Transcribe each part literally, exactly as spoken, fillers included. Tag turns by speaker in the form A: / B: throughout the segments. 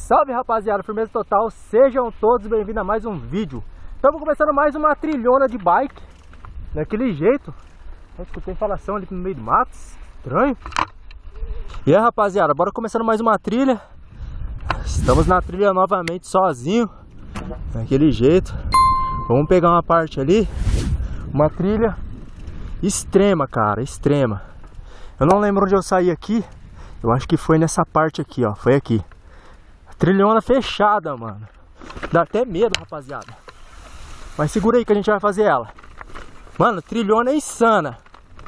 A: salve rapaziada, firmeza total, sejam todos bem-vindos a mais um vídeo. Estamos começando mais uma trilhona de bike, daquele jeito. Eu escutei falação ali no meio do mato, estranho. E aí rapaziada, bora começando mais uma trilha. Estamos na trilha novamente sozinho, daquele jeito. Vamos pegar uma parte ali, uma trilha extrema, cara, extrema. Eu não lembro onde eu saí aqui. Eu acho que foi nessa parte aqui, ó, foi aqui. Trilhona fechada, mano. Dá até medo, rapaziada. Mas segura aí que a gente vai fazer ela. Mano, trilhona é insana.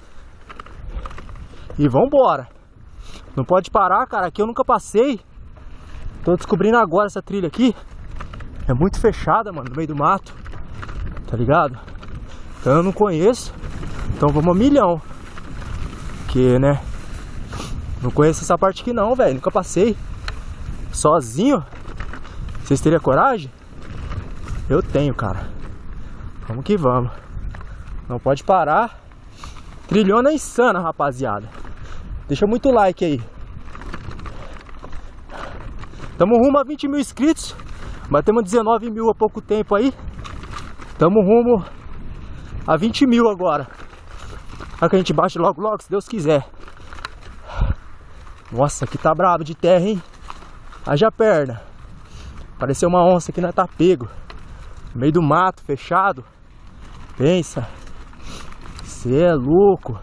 A: E vambora. Não pode parar, cara. Aqui eu nunca passei. Tô descobrindo agora essa trilha aqui. É muito fechada, mano, no meio do mato. Tá ligado? Então eu não conheço. Então vamos a milhão. Porque, né? Não conheço essa parte aqui não, velho. Nunca passei. Sozinho. Vocês teriam coragem? Eu tenho, cara. Vamos que vamos. Não pode parar. Trilhona insana, rapaziada. Deixa muito like aí. Tamo rumo a vinte mil inscritos. Batemos dezenove mil há pouco tempo aí. Tamo rumo a vinte mil agora. Olha que a gente bate logo logo, se Deus quiser. Nossa, aqui tá brabo de terra, hein? Haja perna. Pareceu uma onça que não tá pego. No meio do mato, fechado. Pensa. Cê é louco.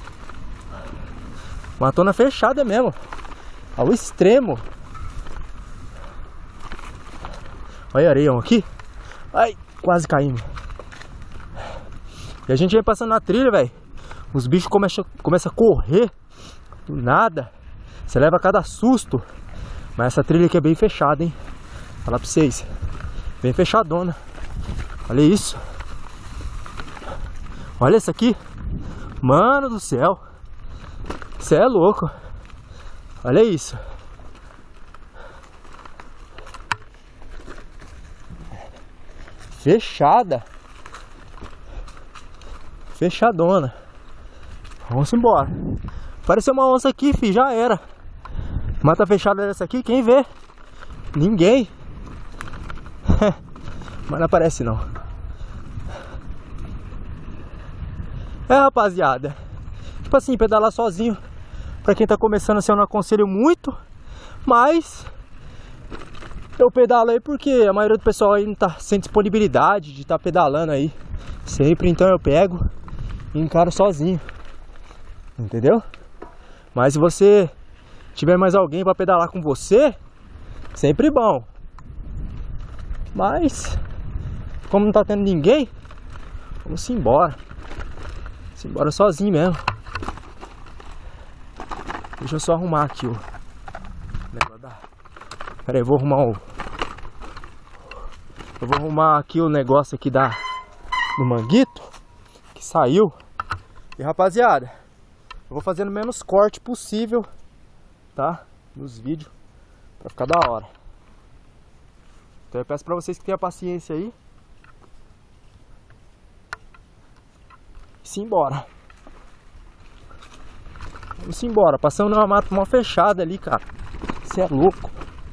A: Matona fechada mesmo. Ao extremo. Olha a areião aqui. Ai, quase caímos. E a gente vem passando na trilha, velho. Os bichos começam, começam a correr. Do nada. Você leva cada susto. Mas essa trilha aqui é bem fechada, hein? Falar pra vocês. Bem fechadona. Olha isso. Olha essa aqui. Mano do céu. Você é louco. Olha isso. Fechada. Fechadona. Vamos embora. Pareceu uma onça aqui, fi. Já era. Mata fechada dessa aqui, quem vê? Ninguém. Mas não aparece não. É, rapaziada. Tipo assim, pedalar sozinho, pra quem tá começando assim, eu não aconselho muito. Mas eu pedalo aí porque a maioria do pessoal aí não tá sem disponibilidade de estar tá pedalando aí sempre, então eu pego e encaro sozinho. Entendeu? Mas se você tiver mais alguém para pedalar com você, sempre bom. Mas como não tá tendo ninguém, vamos embora. Vamos embora sozinho mesmo. Deixa eu só arrumar aqui o negócio da... Pera aí, eu vou arrumar o... Eu vou arrumar aqui o negócio aqui da... do manguito que saiu. E rapaziada, eu vou fazendo menos corte possível, tá? Nos vídeos, pra ficar da hora. Então eu peço pra vocês que tenham paciência aí. E simbora. Vamos embora. Passando numa mata mal fechada ali, cara. Você é louco.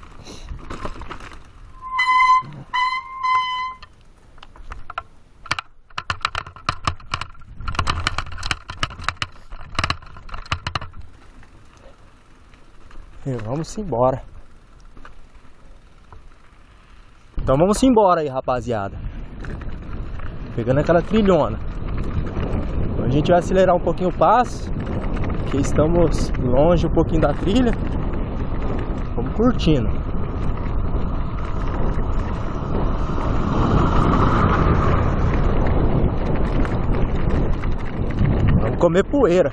A: E vamos embora. Então vamos embora aí, rapaziada. Pegando aquela trilhona. Então a gente vai acelerar um pouquinho o passo, porque estamos longe um pouquinho da trilha. Vamos curtindo. Vamos comer poeira.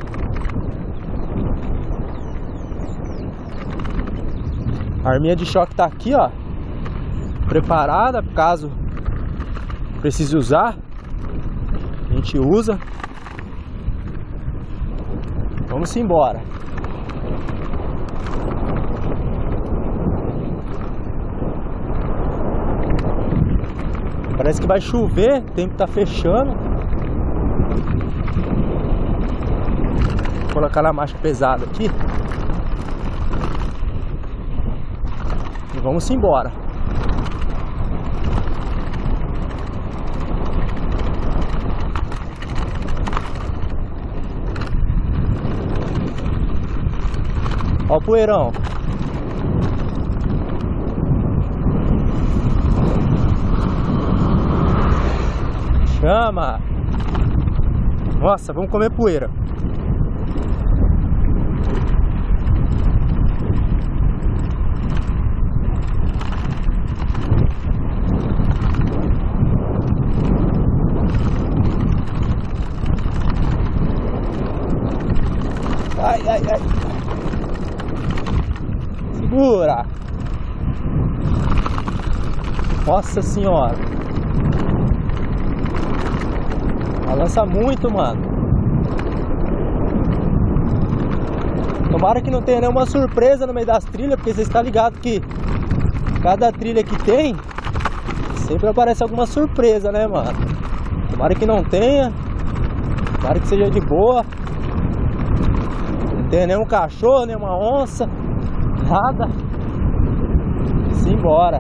A: A arminha de choque tá aqui, ó, preparada caso precise usar. A gente usa. Vamos embora. Parece que vai chover, o tempo tá fechando. Vou colocar na marcha pesada aqui. E vamos embora. Ó o poeirão. Chama! Nossa, vamos comer poeira. Ai, ai, ai. Segura. Nossa senhora. Balança muito, mano. Tomara que não tenha nenhuma surpresa no meio das trilhas, porque você está ligado que cada trilha que tem sempre aparece alguma surpresa, né, mano? Tomara que não tenha. Tomara que seja de boa. Não tenha nenhum cachorro, nenhuma onça. Nada. Simbora.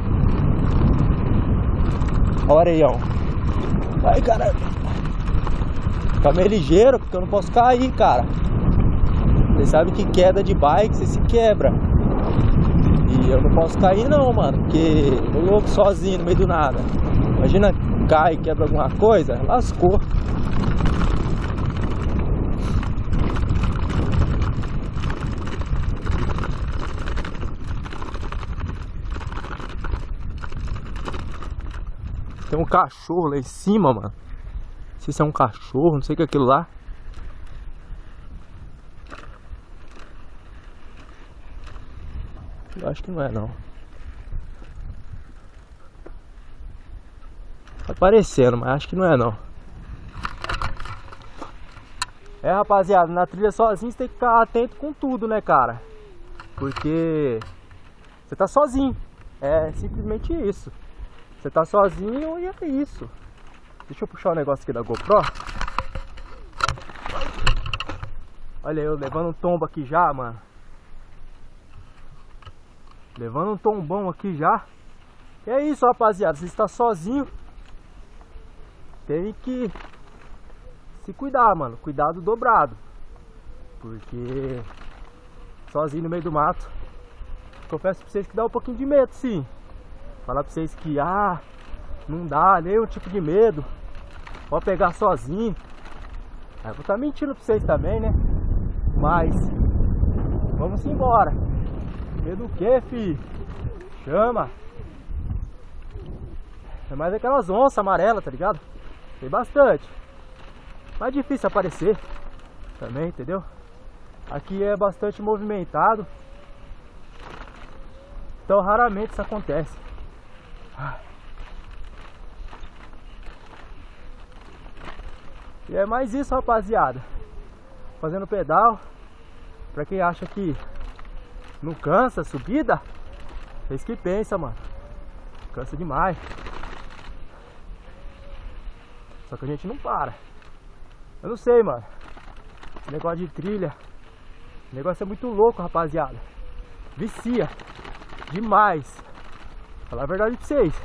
A: Olha aí, ó. Ai, cara. Fica meio ligeiro, porque eu não posso cair, cara. Você sabe que queda de bike, você se quebra. E eu não posso cair não, mano. Porque tô louco sozinho no meio do nada. Imagina, cai, quebra alguma coisa, lascou. Tem um cachorro lá em cima, mano. Não sei se é um cachorro, não sei o que é aquilo lá. Eu acho que não é, não. Tá parecendo, mas acho que não é, não. É, rapaziada, na trilha sozinho você tem que ficar atento com tudo, né, cara? Porque você tá sozinho. É simplesmente isso. Você tá sozinho e é isso. Deixa eu puxar o negócio aqui da GoPro. Olha eu levando um tombo aqui já, mano. Levando um tombão aqui já. E é isso, rapaziada. Você está sozinho. Tem que se cuidar, mano. Cuidado dobrado. Porque sozinho no meio do mato, confesso pra vocês que dá um pouquinho de medo, sim. Falar pra vocês que, ah, não dá nenhum tipo de medo. Pode pegar sozinho. Eu vou estar mentindo pra vocês também, né? Mas vamos embora. Medo do que, fi? Chama. É mais aquelas onças amarelas, tá ligado? Tem bastante. Mais difícil aparecer também, entendeu? Aqui é bastante movimentado. Então raramente isso acontece. E é mais isso, rapaziada. Fazendo pedal. Pra quem acha que não cansa a subida, vocês que pensa, mano. Cansa demais. Só que a gente não para. Eu não sei, mano. Esse negócio de trilha, o negócio é muito louco, rapaziada. Vicia demais. Vou falar a verdade pra vocês.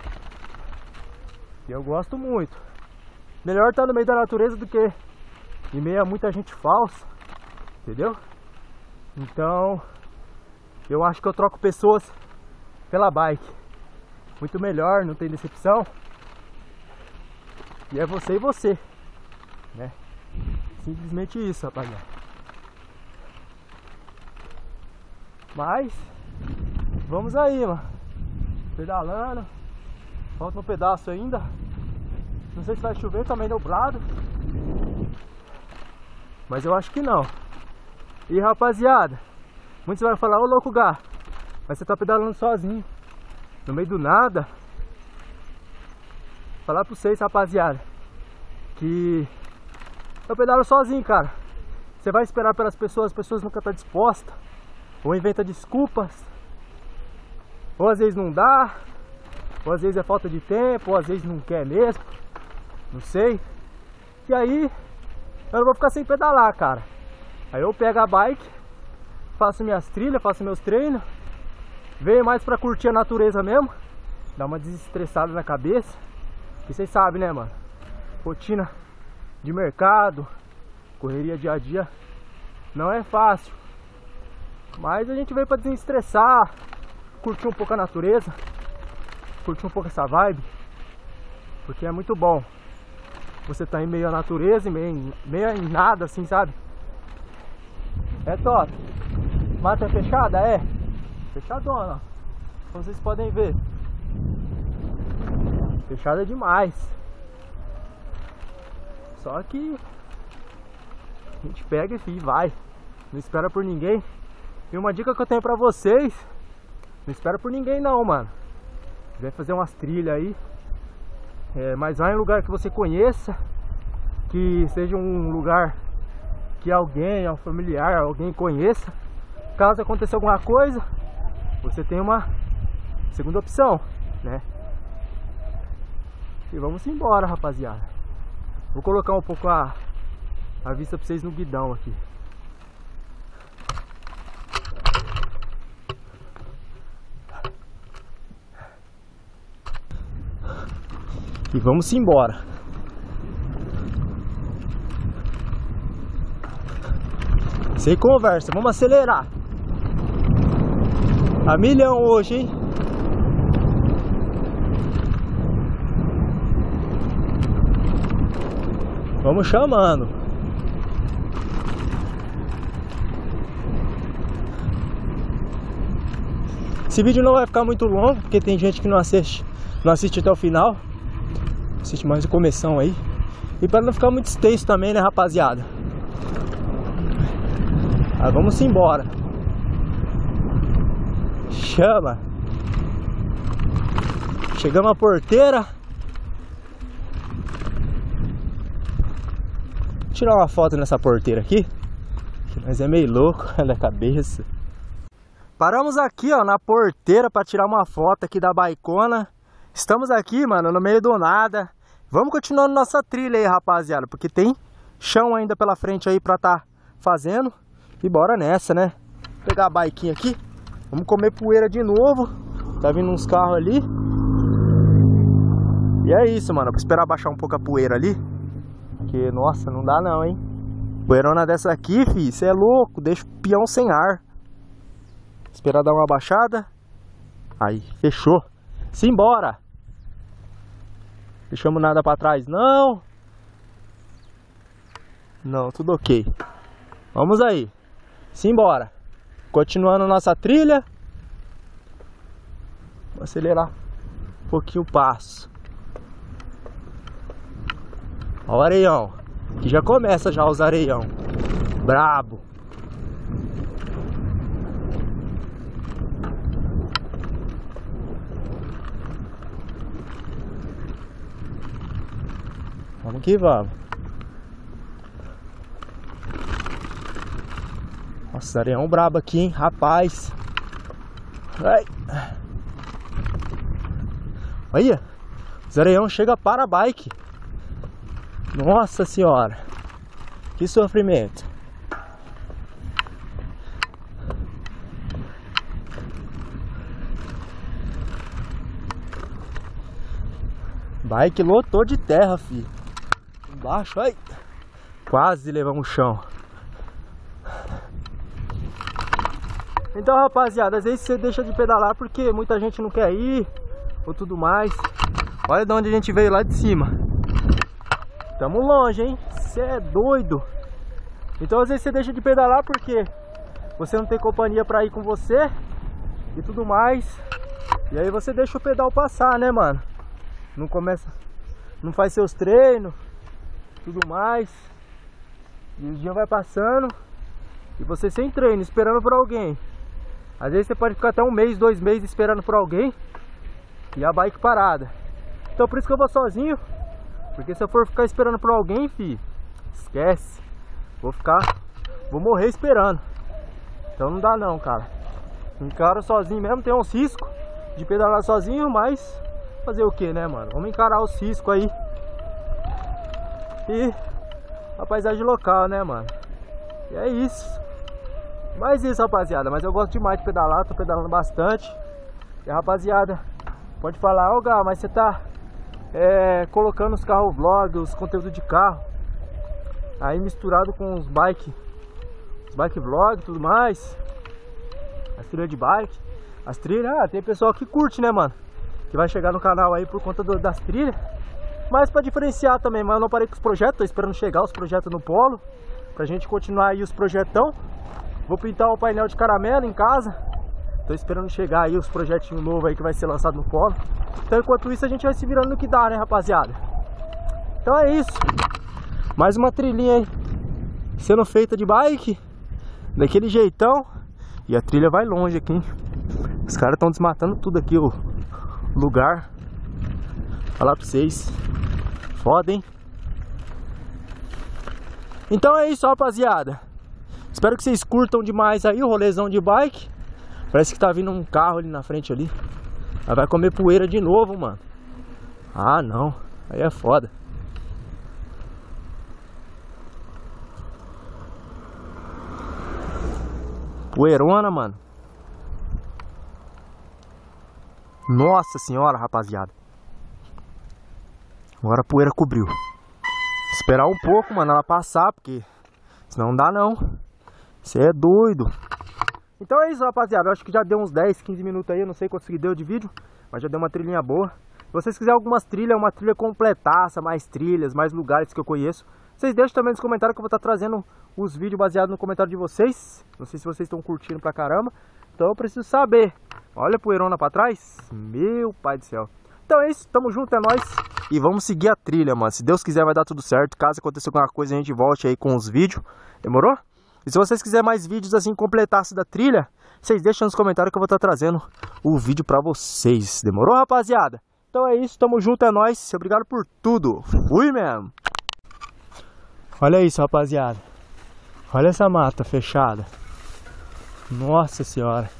A: E eu gosto muito. Melhor estar no meio da natureza do que em meio a muita gente falsa. Entendeu? Então eu acho que eu troco pessoas pela bike. Muito melhor, não tem decepção. E é você e você, né? Simplesmente isso, rapaziada. Mas vamos aí, mano. Pedalando. Falta um pedaço ainda. Não sei se vai chover, tá meio nublado. Mas eu acho que não. E rapaziada, muitos vão falar, ô louco Gá, mas você tá pedalando sozinho, no meio do nada. Falar pra vocês, rapaziada, que eu pedalo sozinho, cara. Você vai esperar pelas pessoas, as pessoas nunca estão dispostas. Ou inventa desculpas. Ou às vezes não dá. Ou às vezes é falta de tempo. Ou às vezes não quer mesmo. Não sei. E aí eu não vou ficar sem pedalar, cara. Aí eu pego a bike, faço minhas trilhas, faço meus treinos Veio mais pra curtir a natureza mesmo, dar uma desestressada na cabeça. Que vocês sabem, né, mano? Rotina de mercado, correria dia a dia, não é fácil. Mas a gente veio pra desestressar, curtir um pouco a natureza, curtir um pouco essa vibe, porque é muito bom você tá em meio à natureza, em meio, em, meio em nada, assim, sabe? É top. Mata é fechada? É. Fechadona, ó. Como vocês podem ver. Fechada demais. Só que a gente pega e vai. Não espera por ninguém. E uma dica que eu tenho pra vocês: não espera por ninguém não, mano. Vai fazer umas trilhas aí, é, mas vai em um lugar que você conheça, que seja um lugar que alguém, um familiar, alguém conheça. Caso aconteça alguma coisa, você tem uma segunda opção, né? E vamos embora, rapaziada. Vou colocar um pouco a, a vista pra vocês no guidão aqui. E vamos embora. Sem conversa, vamos acelerar. A milhão hoje, hein? Vamos chamando. Esse vídeo não vai ficar muito longo, porque tem gente que não assiste, não assiste até o final. Assiste mais o começão aí. E para não ficar muito extenso também, né, rapaziada? Ah, vamos embora. Chama. Chegamos à porteira. Vou tirar uma foto nessa porteira aqui, mas é meio louco na cabeça. Paramos aqui, ó, na porteira para tirar uma foto aqui da baicona. Estamos aqui, mano, no meio do nada. Vamos continuando nossa trilha aí, rapaziada, porque tem chão ainda pela frente aí pra tá fazendo. E bora nessa, né? Vou pegar a baiquinha aqui. Vamos comer poeira de novo. Tá vindo uns carros ali. E é isso, mano. Vou esperar baixar um pouco a poeira ali. Porque, nossa, não dá não, hein? Poeirona dessa aqui, fi, cê é louco. Deixa o peão sem ar. Esperar dar uma baixada. Aí, fechou. Simbora! Deixamos nada pra trás, não. Não, tudo ok. Vamos aí. Simbora. Continuando nossa trilha. Vou acelerar um pouquinho o passo. Ó o areião. Aqui já começa já os areião. Brabo. Vamos que vamos. Nossa, areião brabo aqui, hein, rapaz. Ai. Olha, os areião chega para a bike. Nossa senhora, que sofrimento. Bike lotou de terra, filho. Embaixo, ai. Quase levamos o chão. Então, rapaziada, às vezes você deixa de pedalar porque muita gente não quer ir ou tudo mais. Olha de onde a gente veio, lá de cima. Tamo longe, hein? Você é doido. Então, às vezes você deixa de pedalar porque você não tem companhia pra ir com você e tudo mais. E aí você deixa o pedal passar, né, mano? Não começa, não faz seus treinos, tudo mais. E o dia vai passando e você sem treino, esperando por alguém. Às vezes você pode ficar até um mês, dois meses esperando por alguém e a bike parada. Então por isso que eu vou sozinho, porque se eu for ficar esperando por alguém, fi, esquece. Vou ficar, vou morrer esperando. Então não dá não, cara. Encaro sozinho mesmo, tem uns riscos de pedalar sozinho, mas fazer o que, né, mano? Vamos encarar os riscos aí. E a paisagem local, né, mano? E é isso. Mais isso, rapaziada. Mas eu gosto demais de pedalar, tô pedalando bastante. E rapaziada, pode falar, ó, Gal, mas você tá é, colocando os carros vlog, os conteúdos de carro, aí misturado com os bike, os bike vlog e tudo mais, as trilhas de bike, as trilhas, ah, tem pessoal que curte, né, mano, que vai chegar no canal aí por conta do, das trilhas, mas pra diferenciar também, mas eu não parei com os projetos, tô esperando chegar os projetos no polo, pra gente continuar aí os projetão. Vou pintar o painel de caramelo em casa, tô esperando chegar aí os projetinhos novos aí que vai ser lançado no polo. Então enquanto isso a gente vai se virando no que dá, né, rapaziada. Então é isso, mais uma trilhinha aí sendo feita de bike, daquele jeitão. E a trilha vai longe aqui, hein? Os caras estão desmatando tudo aqui, o lugar. Falar pra vocês, foda, hein? Então é isso, rapaziada. Espero que vocês curtam demais aí o rolezão de bike. Parece que tá vindo um carro ali na frente ali. Aí vai comer poeira de novo, mano. Ah, não. Aí é foda. Poeirona, mano. Nossa senhora, rapaziada. Agora a poeira cobriu. Esperar um pouco, mano, ela passar, porque senão não dá não. Você é doido. Então é isso, rapaziada. Eu acho que já deu uns dez, quinze minutos aí. Eu não sei quanto que deu de vídeo, mas já deu uma trilhinha boa. Se vocês quiserem algumas trilhas, uma trilha completaça, mais trilhas, mais lugares que eu conheço, vocês deixam também nos comentários que eu vou estar trazendo os vídeos baseados no comentário de vocês. Não sei se vocês estão curtindo pra caramba. Então eu preciso saber. Olha a poeirona pra trás. Meu pai do céu. Então é isso, tamo junto, é nóis. E vamos seguir a trilha, mano. Se Deus quiser vai dar tudo certo. Caso aconteça alguma coisa, a gente volte aí com os vídeos. Demorou? E se vocês quiserem mais vídeos assim, completasse da trilha, vocês deixam nos comentários que eu vou estar trazendo o vídeo pra vocês. Demorou, rapaziada? Então é isso, tamo junto, é nóis. Obrigado por tudo. Fui mesmo. Olha isso, rapaziada. Olha essa mata fechada. Nossa senhora.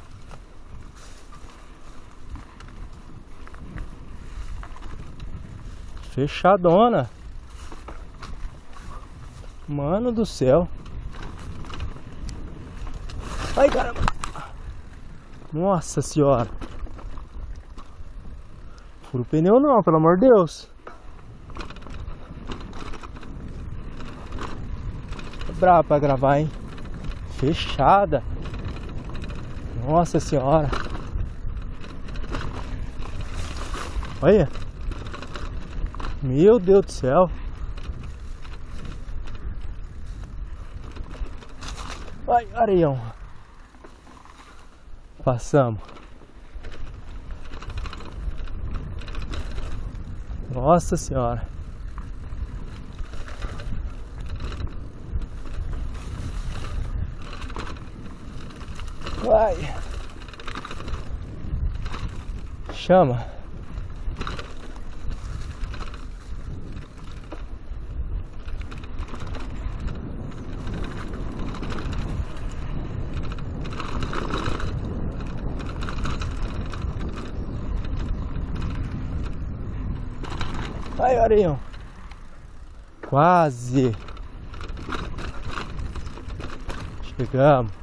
A: Fechadona. Mano do céu. Ai, caramba. Nossa senhora. Fura o pneu não, pelo amor de Deus. É brabo pra gravar, hein? Fechada. Nossa senhora. Olha. Meu Deus do céu. Ai, areião. Passamos. Nossa senhora. Vai. Chama. Ai, areião. Quase. Chegamos.